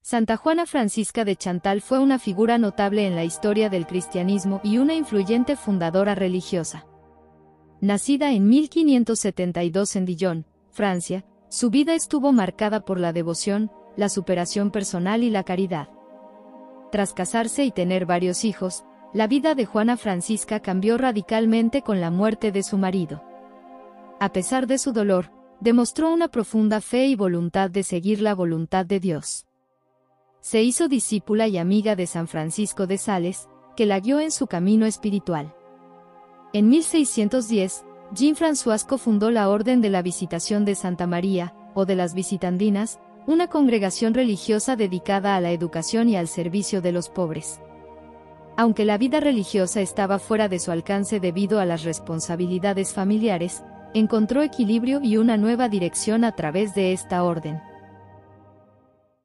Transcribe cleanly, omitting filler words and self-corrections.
Santa Juana Francisca de Chantal fue una figura notable en la historia del cristianismo y una influyente fundadora religiosa. Nacida en 1572 en Dijon, Francia, su vida estuvo marcada por la devoción, la superación personal y la caridad. Tras casarse y tener varios hijos, la vida de Juana Francisca cambió radicalmente con la muerte de su marido. A pesar de su dolor, demostró una profunda fe y voluntad de seguir la voluntad de Dios. Se hizo discípula y amiga de San Francisco de Sales, que la guió en su camino espiritual. En 1610, Jean-François cofundó la Orden de la Visitación de Santa María, o de las Visitandinas, una congregación religiosa dedicada a la educación y al servicio de los pobres. Aunque la vida religiosa estaba fuera de su alcance debido a las responsabilidades familiares, encontró equilibrio y una nueva dirección a través de esta orden.